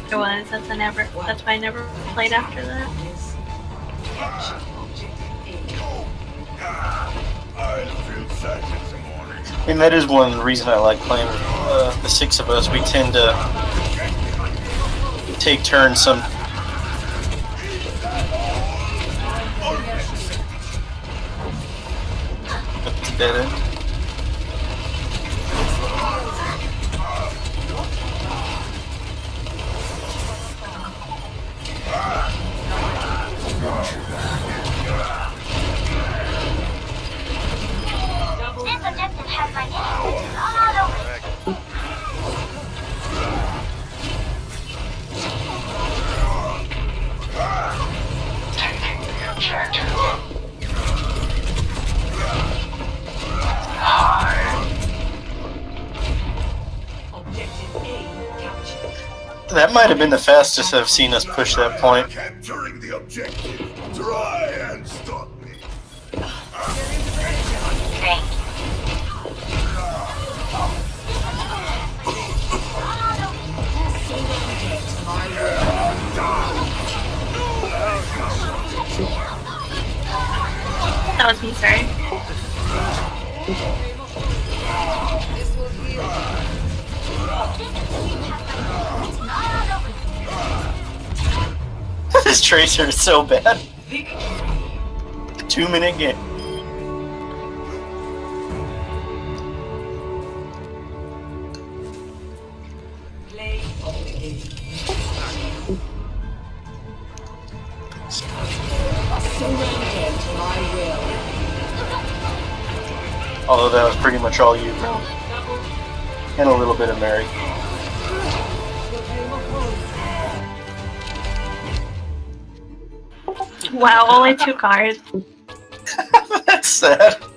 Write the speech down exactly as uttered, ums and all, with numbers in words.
It was. That's I never. That's why I never played after that. I mean, that is one reason I like playing with uh, the six of us. We tend to take turns some. Dead end. That might have been the fastest I've seen us push that point. Capturing the objective. Try and stop me. That was me, sorry. This Tracer is so bad. Two minute game. Play of the game. Surrender to my will. Although that was pretty much all you, bro. And a little bit of Mary. Wow, only two cards. That's sad.